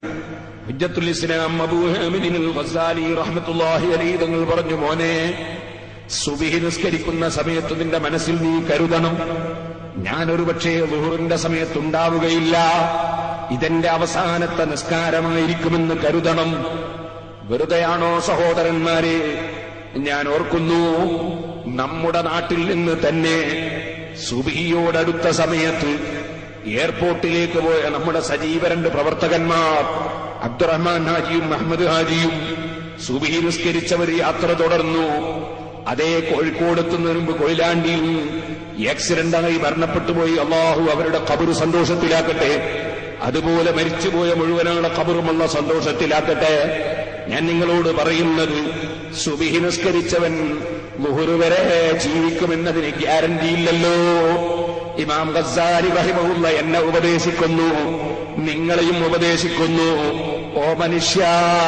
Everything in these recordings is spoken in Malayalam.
ഹുജ്ജത്തുൽ ഇസ്ലാം അബൂ ഹാമിദ് അൽ ഗസാലി റഹ്മത്തുള്ളാഹി അലൈഹി തങ്ങൾ പറഞ്ഞു, മോനെ, സുബ്ഹി നിസ്കരിക്കുന്ന സമയത്ത് നിന്റെ മനസ്സിൽ നീ കരുതണം, ഞാനൊരു പക്ഷേ ളുഹറിന്റെ സമയത്തുണ്ടാവുകയില്ല, ഇതെന്റെ അവസാനത്തെ നിസ്കാരമായിരിക്കുമെന്ന് കരുതണം. വെറുതെയാണോ സഹോദരന്മാരെ? ഞാൻ ഓർക്കുന്നു, നമ്മുടെ നാട്ടിൽ നിന്ന് തന്നെ സുബ്ഹിയോടടുത്ത സമയത്ത് എയർപോർട്ടിലേക്ക് പോയ നമ്മുടെ സജീവ രണ്ട് പ്രവർത്തകന്മാർ അബ്ദുറഹ്മാൻ ഹാജിയും അഹമ്മദ് ഹാജിയും സുബ്ഹി നിസ്കരിച്ചവർ യാത്ര തുടർന്നു. അതേ കോഴിക്കോടെത്തുന്നതിന് മുമ്പ് കൊയിലാണ്ടിയിൽ ആക്സിഡന്റായി മരണപ്പെട്ടുപോയി. അള്ളാഹു അവരുടെ ഖബർ സന്തോഷത്തിലാക്കട്ടെ. അതുപോലെ മരിച്ചുപോയ മുഴുവനാളെ ഖബറുമുള്ള സന്തോഷത്തിലാക്കട്ടെ. ഞാൻ നിങ്ങളോട് പറയുന്നത്, സുബ്ഹി നിസ്കരിച്ചവൻ ളുഹർ വരെ ജീവിക്കുമെന്നതിന് ഗ്യാരണ്ടിയില്ലല്ലോ. ഇമാം ഗസാലി റഹിമഹുള്ള എന്നെ ഉപദേശിക്കുന്നു, നിങ്ങളെയും ഉപദേശിക്കുന്നു. ഓ മനുഷ്യ,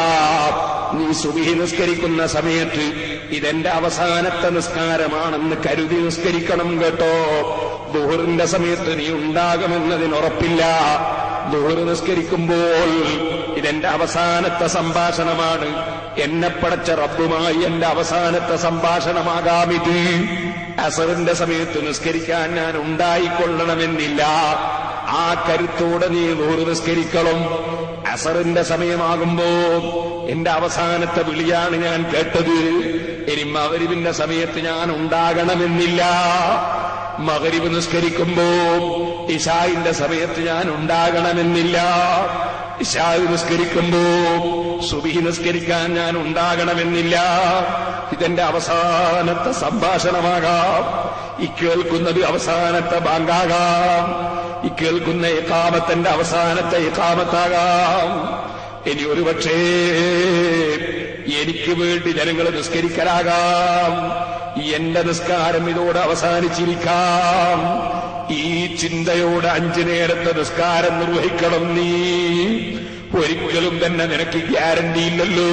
നീ സുബ്ഹി നിസ്കരിക്കുന്ന സമയത്ത് ഇതെന്റെ അവസാനത്തെ നിസ്കാരമാണെന്ന് കരുതി നിസ്കരിക്കണം കേട്ടോ. ളുഹറിന്റെ സമയത്ത് നീ ഉണ്ടാകുമെന്നതിന് ഉറപ്പില്ല. ളുഹർ നിസ്കരിക്കുമ്പോൾ ഇതെന്റെ അവസാനത്തെ സംഭാഷണമാണ്, എന്നെ പടച്ച റബ്ബുമായി എന്റെ അവസാനത്തെ സംഭാഷണമാകാമിത്. അസറിന്റെ സമയത്ത് നിസ്കരിക്കാൻ ഞാൻ ഉണ്ടായിക്കൊള്ളണമെന്നില്ല. ആ കരുത്തോടെ നീ ളുഹർ നിസ്കരിക്കണം. അസറിന്റെ സമയമാകുമ്പോ എന്റെ അവസാനത്തെ വിളിയാണ് ഞാൻ കേട്ടത്. ഇനി മഗ്‌രിബിന്റെ സമയത്ത് ഞാൻ ഉണ്ടാകണമെന്നില്ല. മഗ്‌രിബ് നിസ്കരിക്കുമ്പോ ഇശാഇന്റെ സമയത്ത് ഞാൻ ഉണ്ടാകണമെന്നില്ല. ഇശാ നിസ്കരിക്കുമ്പോ സുബ്ഹി നിസ്കരിക്കാൻ ഞാൻ ഉണ്ടാകണമെന്നില്ല. ഇതെന്റെ അവസാനത്തെ സംഭാഷണമാകാം. കേൾക്കുന്നത് അവസാനത്തെ ബാങ്കാകാം. കേൾക്കുന്ന ഇഖാമത്തിന്റെ അവസാനത്തെ ഇഖാമത്താകാം. ഇനി ഒരുപക്ഷേ എനിക്ക് വേണ്ടി ജനങ്ങൾ നിസ്കരിക്കലാകാം. എന്റെ നിസ്കാരം ഇതോടെ അവസാനിച്ചിരിക്കാം. ഈ ചിന്തയോടെ 5 നേരത്തെ നിസ്കാരം നിർവഹിക്കണം നീ. ഒരിക്കലും തന്നെ നിനക്ക് ഗ്യാരണ്ടിയില്ലല്ലോ.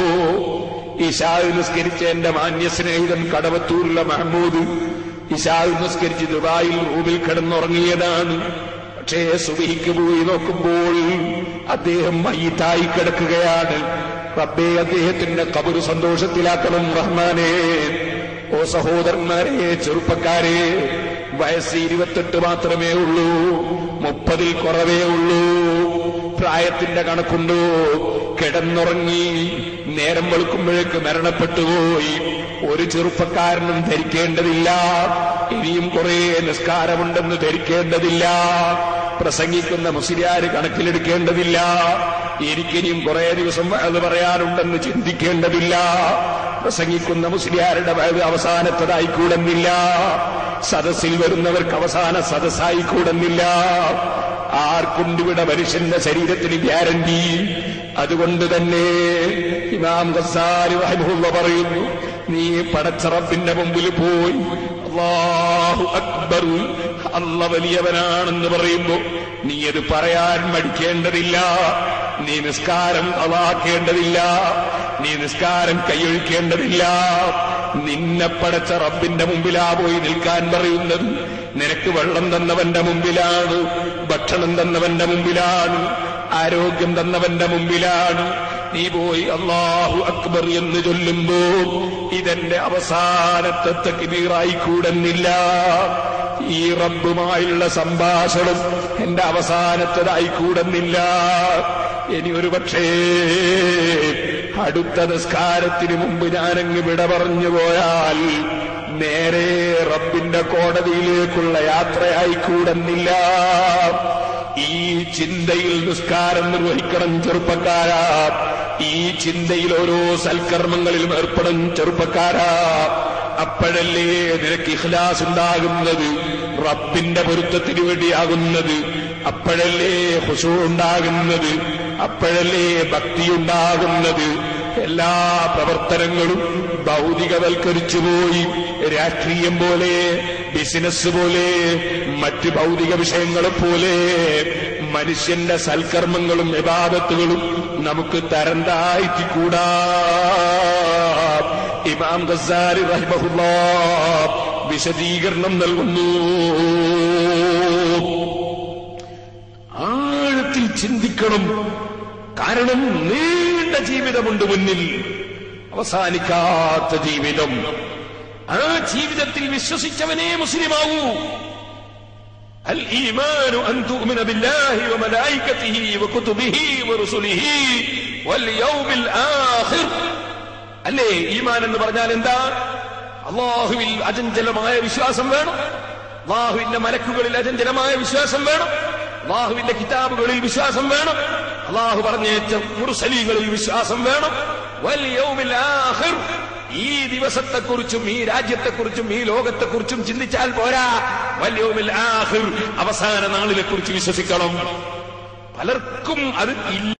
ഇശാ നിസ്കരിച്ച എന്റെ മാന്യ സ്നേഹിതൻ കടവത്തൂരിലെ മഹമ്മൂദ് ഇശാ നിസ്കരിച്ച് ദുബായിൽ റൂമിൽ കിടന്നുറങ്ങിയതാണ്. പക്ഷേ സുബ്ഹിക്ക് പോയി നോക്കുമ്പോൾ അദ്ദേഹം മയ്യിത്തായി കിടക്കുകയാണ്. റബ്ബേ, അദ്ദേഹത്തിന്റെ ഖബർ സന്തോഷത്തിലാക്കണം റഹ്മാനേ. ഓ സഹോദരന്മാരെ, ചെറുപ്പക്കാരെ, വയസ്സ് 28 മാത്രമേ ഉള്ളൂ, 30-ൽ കുറവേ ഉള്ളൂ. പ്രായത്തിന്റെ കണക്കുണ്ടോ? കിടന്നുറങ്ങി നേരം വെളുക്കുമ്പോഴേക്ക് മരണപ്പെട്ടുപോയി. ഒരു ചെറുപ്പക്കാരനും ധരിക്കേണ്ടതില്ല, ഇനിയും കുറെ നിസ്കാരമുണ്ടെന്ന് ധരിക്കേണ്ടതില്ല. പ്രസംഗിക്കുന്ന മുസ്ലിയാര് കണക്കിലെടുക്കേണ്ടതില്ല. എനിക്കിനിയും കുറെ ദിവസം അത് പറയാനുണ്ടെന്ന് ചിന്തിക്കേണ്ടതില്ല. പ്രസംഗിക്കുന്ന മുസ്ലിയാരുടെ വയത് അവസാനത്തതായിക്കൂടുന്നില്ല. സദസ്സിൽ വരുന്നവർക്ക് അവസാന സദസ്സായിക്കൂടുന്നില്ല. ആർക്കുണ്ടിവിടെ മനുഷ്യന്റെ ശരീരത്തിന് ഗ്യാരണ്ടി? അതുകൊണ്ട് തന്നെ ഇമാം ഗസാലി റഹിമഹുല്ലാഹ് പറയുന്നു, നീ പടച്ച റബ്ബിന്റെ മുമ്പിൽ പോയി അല്ലാഹു അക്ബർ, അല്ലാഹ് വലിയവനാണെന്ന് പറയുമ്പോ നീ അത് പറയാൻ മടിക്കേണ്ടതില്ല. നീ നിസ്കാരം അളാക്കേണ്ടതില്ല. നീ നിസ്കാരം കൈയൊഴിക്കേണ്ടതില്ല. നിന്നെ പടച്ച റബ്ബിന്റെ മുമ്പിലാ പോയി നിൽക്കാൻ പറയുന്നത്. നിനക്ക് വെള്ളം തന്നവന്റെ മുമ്പിലാണ്, ഭക്ഷണം തന്നവന്റെ മുമ്പിലാണ്, ആരോഗ്യം തന്നവന്റെ മുമ്പിലാണ്. നീ പോയി അല്ലാഹു അക്ബർ എന്ന് ചൊല്ലുമ്പോ ഇതെന്റെ അവസാനത്തെ തക്ബീറായി കൂടുന്നില്ല. ഈ റബ്ബുമായുള്ള സംഭാഷണം എന്റെ അവസാനത്തേതായി കൂടുന്നില്ല. ഇനി ഒരു പക്ഷേ അടുത്ത നിസ്കാരത്തിന് മുമ്പ് ഞാനങ്ങ് വിട പറഞ്ഞു പോയാൽ നേരെ റബ്ബിന്റെ കോടതിയിലേക്കുള്ള യാത്രയായി കൂടുന്നില്ല. ഈ ചിന്തയിൽ നിസ്കാരം നിർവഹിക്കണം ചെറുപ്പക്കാരാ. ഈ ചിന്തയിൽ ഓരോ സൽക്കർമ്മങ്ങളിലും ഏർപ്പെടണം ചെറുപ്പക്കാരാ. അപ്പോഴല്ലേ നിനക്ക് ഇഖ്ലാസ് ഉണ്ടാകുന്നത്, റബ്ബിന്റെ പൊരുത്തത്തിന് വേണ്ടിയാകുന്നത്. അപ്പോഴല്ലേ ഖുശൂ ഉണ്ടാകുന്നത്, അപ്പോഴല്ലേ ഭക്തിയുണ്ടാകുന്നത്. എല്ലാ പ്രവർത്തനങ്ങളും ഭൗതികവൽക്കരിച്ചുപോയി. രാഷ്ട്രീയം പോലെ, ബിസിനസ് പോലെ, മറ്റ് ഭൗതിക വിഷയങ്ങളെ പോലെ മനുഷ്യന്റെ സൽക്കർമ്മങ്ങളും ഇബാദത്തുകളും നമുക്ക് തരം താഴ്ത്തിക്കൂടാ. ഇമാം ഗസാലി റഹിമഹുല്ലാഹ് വിശദീകരണം നൽകുന്നു. ആഴത്തിൽ ചിന്തിക്കണം. കാരണം നീണ്ട ജീവിതമുണ്ട് മുന്നിൽ, അവസാനിക്കാത്ത ജീവിതം. ആ ജീവിതത്തിൽ വിശ്വസിച്ചവനേ മുസ്ലിമാവൂ. അൽ ഈമാനു അൻ തുഅ്മിന ബില്ലാഹി വമലായികതിഹി വകുതുബിഹി വറുസുലിഹി വൽ യൗമിൽ ആഖിർ. അല്ലേ, ഈമാൻ എന്ന് പറഞ്ഞാൽ എന്താ? അല്ലാഹുവിൽ അചഞ്ചലമായ വിശ്വാസം വേണം, അല്ലാഹുവിന്റെ മലക്കുകളിൽ അചഞ്ചലമായ വിശ്വാസം വേണം, അല്ലാഹുവിന്റെ കിതാബുകളിൽ വിശ്വാസം വേണം, അല്ലാഹു പറഞ്ഞേറ്റ മുർസലീങ്ങളിൽ വിശ്വാസം വേണം. വൽ യൗമിൽ ആഖിർ, ഈ ദിവസത്തെക്കുറിച്ചും ഈ രാജ്യത്തെക്കുറിച്ചും ഈ ലോകത്തെക്കുറിച്ചും ചിന്തിച്ചാൽ പോരാ, വൽ യൗമിൽ ആഖിർ, അവസാന നാളിനെ കുറിച്ച് വിശ്വസിക്കണം. പലർക്കും അത് ഇല്ല.